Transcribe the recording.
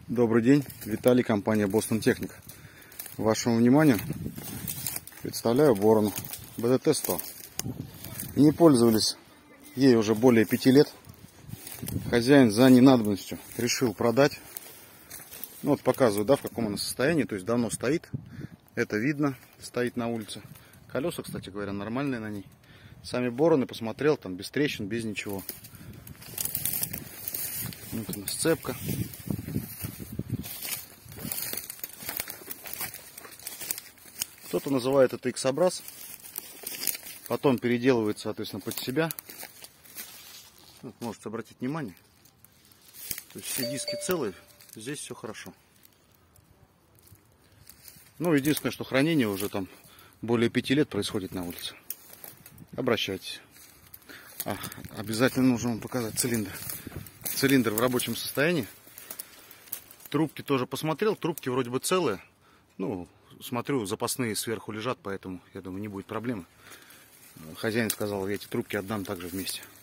Добрый день, Виталий, компания Boston Technic. Вашему вниманию представляю борону БДТ-100. Не пользовались ей уже более 5 лет. Хозяин за ненадобностью решил продать. Ну, вот показываю, да, в каком она состоянии. То есть давно стоит. Это видно, стоит на улице. Колеса, кстати говоря, нормальные на ней. Сами бороны посмотрел, там без трещин, без ничего. Вот она, сцепка. Кто-то называет это X-образ. Потом переделывает, соответственно, под себя. Вот, можете обратить внимание. То есть все диски целые, здесь все хорошо. Ну, единственное, что хранение уже там более 5 лет происходит на улице. Обращайтесь. Обязательно нужно вам показать цилиндр. Цилиндр в рабочем состоянии. Трубки тоже посмотрел. Трубки вроде бы целые. Ну, смотрю, запасные сверху лежат, поэтому, я думаю, не будет проблемы. Хозяин сказал, я эти трубки отдам также вместе.